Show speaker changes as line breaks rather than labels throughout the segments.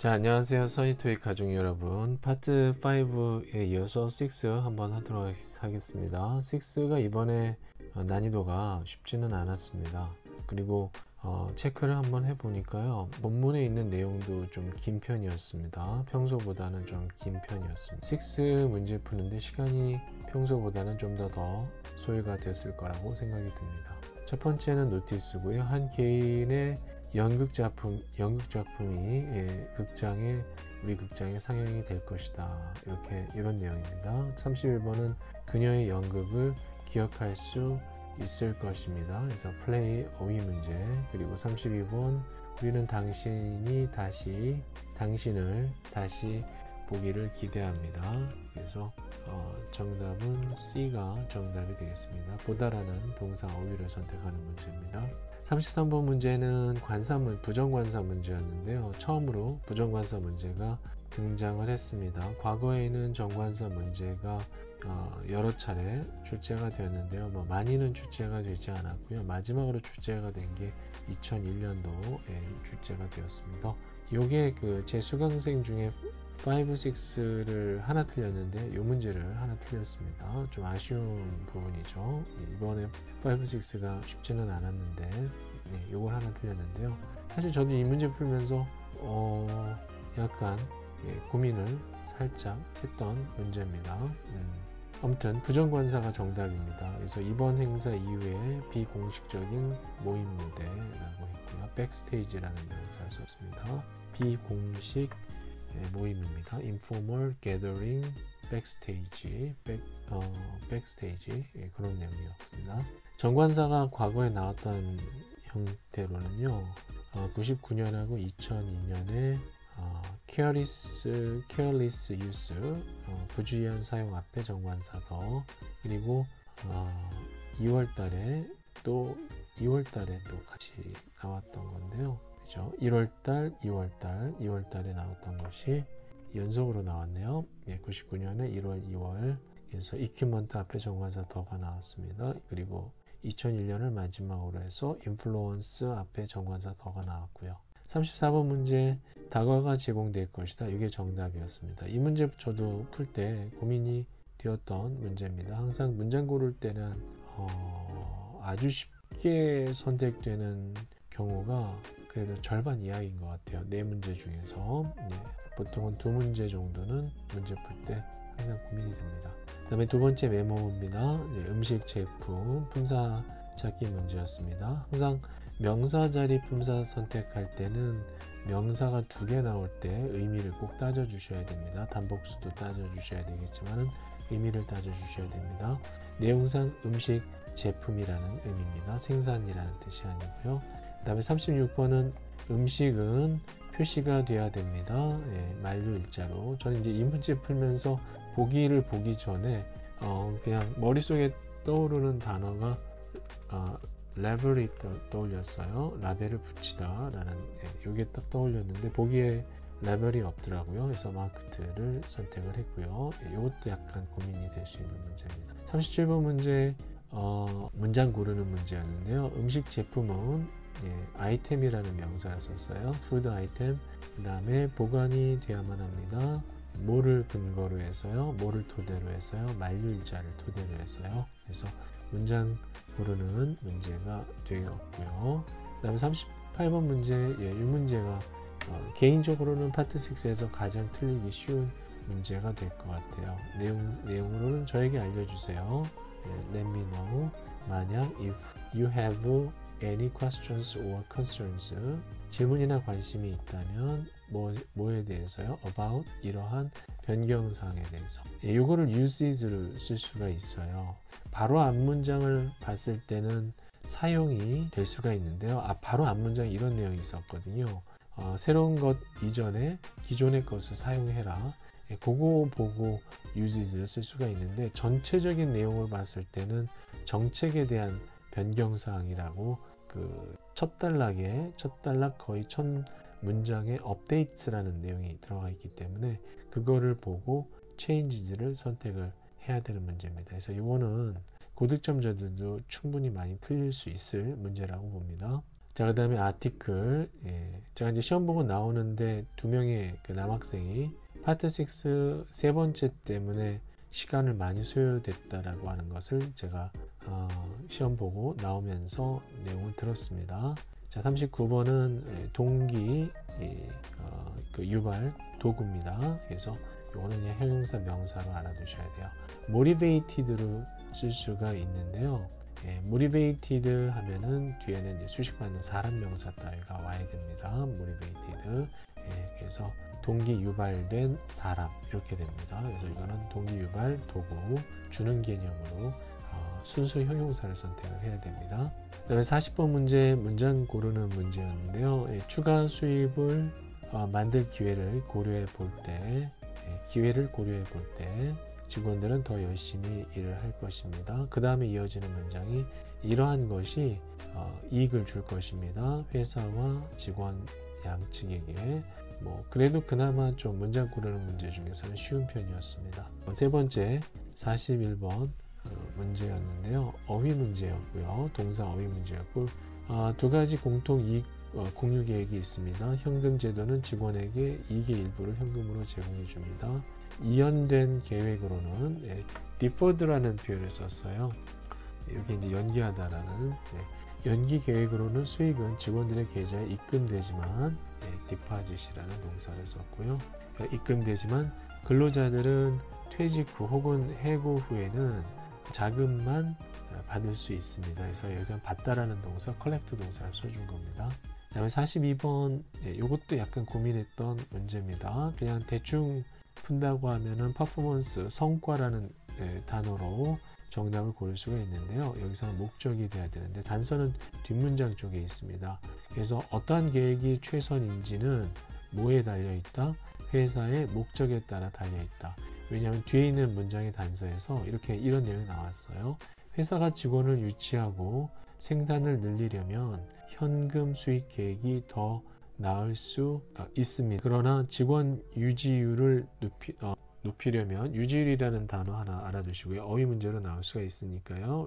자, 안녕하세요. 써니토익 가족 여러분. 파트 5에 이어서 6 한번 하도록 하겠습니다. 6가 이번에 난이도가 쉽지는 않았습니다. 그리고 체크를 한번 해보니까요. 본문에 있는 내용도 좀 긴 편이었습니다. 평소보다는 좀 긴 편이었습니다. 6 문제 푸는데 시간이 평소보다는 좀 더 소요가 됐을 거라고 생각이 듭니다. 첫 번째는 노티스고요. 한 개인의 연극 작품이 우리 극장에 상영이 될 것이다. 이런 내용입니다. 31번은 그녀의 연극을 기억할 수 있을 것입니다. 그래서 플레이 어휘 문제. 그리고 32번 우리는 당신을 다시 보기를 기대합니다. 그래서 정답은 C가 정답이 되겠습니다. 보다라는 동사 어휘를 선택하는 문제입니다. 33번 문제는 부정관사 문제였는데요. 처음으로 부정관사 문제가 등장을 했습니다. 과거에는 정관사 문제가 여러 차례 출제가 되었는데요. 많이는 출제가 되지 않았고요. 마지막으로 출제가 된 게 2001년도에 출제가 되었습니다. 요게 제 수강생 중에 5, 6를 하나 틀렸는데 이 문제를 하나 틀렸습니다. 좀 아쉬운 부분이죠. 이번에 5, 6가 쉽지는 않았는데 요걸 하나 틀렸는데요. 사실 저도 이 문제 풀면서 약간 고민을 살짝 했던 문제입니다. 아무튼 부정관사가 정답입니다. 그래서 이번 행사 이후에 비공식적인 모임 무대라고 했고요. 백스테이지라는 명사를 썼습니다. 비공식 모임입니다. informal gathering, backstage, 그런 내용이었습니다. 정관사가 과거에 나왔던 형태로는요. 99년하고 2002년에 careless use, 부주의한 사용 앞에 정관사 더, 그리고 2월달에 또 같이 나왔던 건데요. 그죠? 1월달, 2월달에 나왔던 것이 연속으로 나왔네요. 99년에 1월, 2월. 그래서 equipment 앞에 정관사 더가 나왔습니다. 그리고 2001년을 마지막으로 해서 influence 앞에 정관사 더가 나왔고요. 34번 문제, 다과가 제공될 것이다. 이게 정답이었습니다. 이 문제 저도 풀 때 고민이 되었던 문제입니다. 항상 문장 고를 때는 아주 쉽게 선택되는 경우가 그래도 절반 이하인 것 같아요. 4문제 중에서. 보통은 2문제 정도는 문제 풀 때 항상 고민이 됩니다. 그 다음에 두 번째 메모입니다. 음식, 제품, 품사 찾기 문제였습니다. 항상 명사 자리 품사 선택할 때는 명사가 2개 나올 때 의미를 꼭 따져주셔야 됩니다. 단복수도 따져주셔야 되겠지만 의미를 따져주셔야 됩니다. 내용상 음식, 제품이라는 의미입니다. 생산이라는 뜻이 아니고요. 그 다음에 36번은 음식은 표시가 돼야 됩니다. 만류 일자로. 저는 이제 이 문제 풀면서 보기를 보기 전에 그냥 머릿속에 떠오르는 단어가 레벨이 떠올렸어요. 라벨을 붙이다 라는 이게 딱 떠올렸는데 보기에 레벨이 없더라고요. 그래서 마크트를 선택을 했고요. 이것도 약간 고민이 될 수 있는 문제입니다. 37번 문제 문장 고르는 문제였는데요. 음식 제품은 아이템이라는 명사를 썼어요. 푸드 아이템. 그 다음에 보관이 돼야만 합니다. 뭐를 근거로 해서요. 뭐를 토대로 해서요. 만류일자를 토대로 해서요. 그래서 문장 고르는 문제가 되었고요. 그 다음에 38번 문제, 이 문제가 개인적으로는 파트 6에서 가장 틀리기 쉬운 문제가 될 것 같아요. 내용으로는 저에게 알려주세요. Let me know. 만약 if you have any questions or concerns, 질문이나 관심이 있다면 뭐에 대해서요? about 이러한 변경사항에 대해서. 요거를 uses를 쓸 수가 있어요. 바로 앞 문장을 봤을 때는 사용이 될 수가 있는데요. 바로 앞 문장에 이런 내용이 있었거든요. 새로운 것 이전에 기존의 것을 사용해라. 그거 보고 uses를 쓸 수가 있는데 전체적인 내용을 봤을 때는 정책에 대한 변경사항이라고 첫 단락 거의 첫 문장에 updates라는 내용이 들어가 있기 때문에 그거를 보고 changes를 선택을 해야 되는 문제입니다. 그래서 이거는 고득점자들도 충분히 많이 풀릴 수 있을 문제라고 봅니다. 자, 그 다음에 아티클. 제가 이제 시험 보고 나오는데 2명의 그 남학생이 파트 6 세 번째 때문에 시간을 많이 소요됐다라고 하는 것을 제가 시험 보고 나오면서 내용을 들었습니다. 자, 39번은 동기 그 유발 도구입니다. 그래서 이거는 그냥 형용사 명사로 알아두셔야 돼요. motivated로 쓸 수가 있는데요. motivated 하면은 뒤에는 이제 수식받는 사람 명사 따위가 와야 됩니다. motivated. 그래서 동기 유발된 사람 이렇게 됩니다. 그래서 이거는 동기 유발 도구 주는 개념으로 순수 형용사를 선택을 해야 됩니다. 그 다음에 40번 문제 문장 고르는 문제였는데요. 추가 수입을 만들 기회를 고려해 볼 때 직원들은 더 열심히 일을 할 것입니다. 그 다음에 이어지는 문장이 이러한 것이 이익을 줄 것입니다. 회사와 직원 양측에게. 그래도 그나마 좀 문장 고르는 문제 중에서는 쉬운 편이었습니다. 세 번째 41번 문제였는데요. 어휘 문제였고요. 동사 어휘 문제였고 두 가지 공통 이익 공유 계획이 있습니다. 현금 제도는 직원에게 이익의 일부를 현금으로 제공해 줍니다. 이연된 계획으로는 deferred라는 표현을 썼어요. 여기 이제 연기하다라는 연기 계획으로는 수익은 직원들의 계좌에 입금되지만 deposit이라는 동사를 썼고요. 입금되지만 근로자들은 퇴직 후 혹은 해고 후에는 자금만 받을 수 있습니다. 그래서 여기서 받다라는 동사, collect 동사를 써준 겁니다. 그 다음에 42번 이것도 약간 고민했던 문제입니다. 그냥 대충 푼다고 하면은 퍼포먼스, 성과라는 단어로 정답을 고를 수가 있는데요. 여기서는 목적이 돼야 되는데 단서는 뒷문장 쪽에 있습니다. 그래서 어떠한 계획이 최선인지는 뭐에 달려있다? 회사의 목적에 따라 달려있다. 왜냐하면 뒤에 있는 문장의 단서에서 이런 내용이 나왔어요. 회사가 직원을 유치하고 생산을 늘리려면 현금 수익 계획이 더 나을 수 있습니다. 그러나 직원 유지율을 높이려면 유지율이라는 단어 하나 알아두시고요. 어휘 문제로 나올 수가 있으니까요.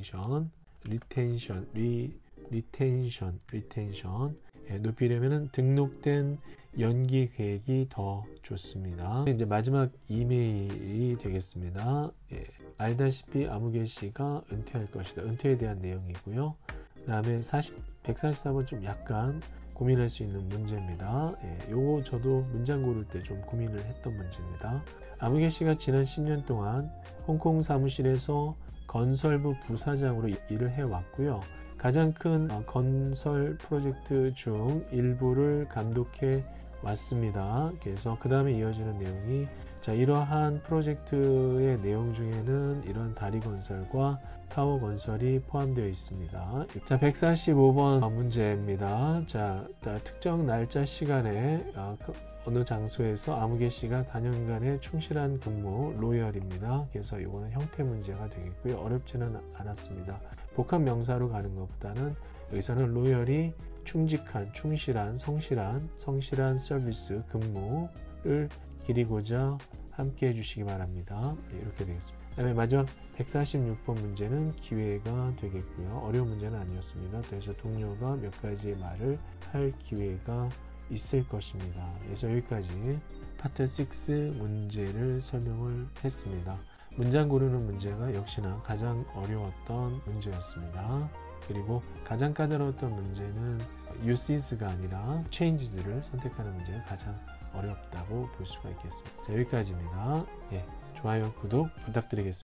리텐션 높이려면 등록된 연기 계획이 더 좋습니다. 이제 마지막 이메일이 되겠습니다. 알다시피 아무개 씨가 은퇴할 것이다. 은퇴에 대한 내용이고요. 그 다음에 144번 좀 약간 고민할 수 있는 문제입니다. 요거 저도 문장 고를 때 좀 고민을 했던 문제입니다. 아무개 씨가 지난 10년 동안 홍콩 사무실에서 건설부 부사장으로 일을 해왔고요. 가장 큰 건설 프로젝트 중 일부를 감독해 왔습니다. 그래서 그 다음에 이어지는 내용이 이러한 프로젝트의 내용 중에는 이런 다리 건설과 타워 건설이 포함되어 있습니다. 145번 문제입니다. 특정 날짜 시간에 어느 장소에서 아무개 씨가 단연간의 충실한 근무 로열입니다. 그래서 이거는 형태 문제가 되겠고요. 어렵지는 않았습니다. 복합 명사로 가는 것보다는 여기서는 로열이 충직한, 충실한, 성실한 서비스 근무를 기리고자 함께 해주시기 바랍니다. 이렇게 되겠습니다. 그 다음에 마지막 146번 문제는 기회가 되겠고요. 어려운 문제는 아니었습니다. 그래서 동료가 몇 가지의 말을 할 기회가 있을 것입니다. 그래서 여기까지 파트 6 문제를 설명을 했습니다. 문장 고르는 문제가 역시나 가장 어려웠던 문제였습니다. 그리고 가장 까다로웠던 문제는 use가 아니라 changes를 선택하는 문제가 가장 어렵다고 볼 수가 있겠습니다. 여기까지입니다. 좋아요, 구독 부탁드리겠습니다.